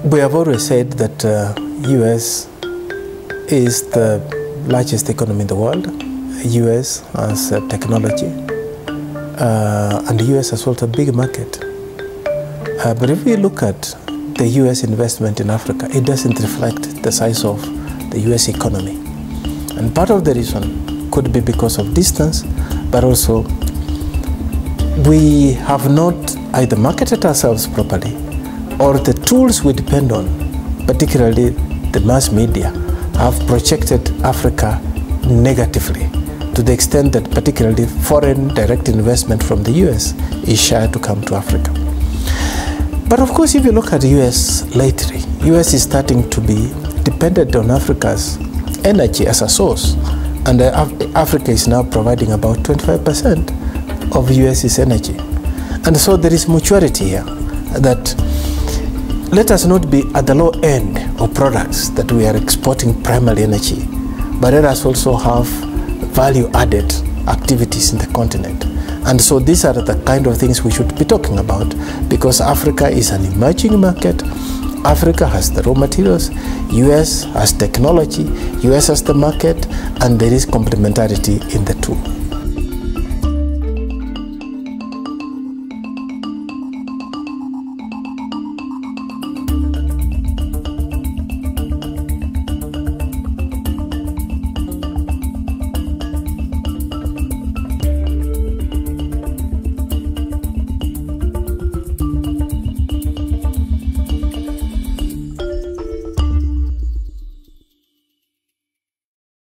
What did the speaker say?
We have always said that US is the largest economy in the world. US has technology, and the US has also a big market. But if we look at the US investment in Africa, it doesn't reflect the size of the US economy. And part of the reason could be because of distance, but also we have not either marketed ourselves properly, or the tools we depend on, particularly the mass media, have projected Africa negatively, to the extent that particularly foreign direct investment from the US is shy to come to Africa. But of course, if you look at the US lately, US is starting to be dependent on Africa's energy as a source, and Africa is now providing about 25% of US's energy. And so there is mutuality here, that let us not be at the low end of products that we are exporting primary energy, but let us also have value-added activities in the continent. And so these are the kind of things we should be talking about, because Africa is an emerging market. Africa has the raw materials, US has technology, US has the market, and there is complementarity in the two.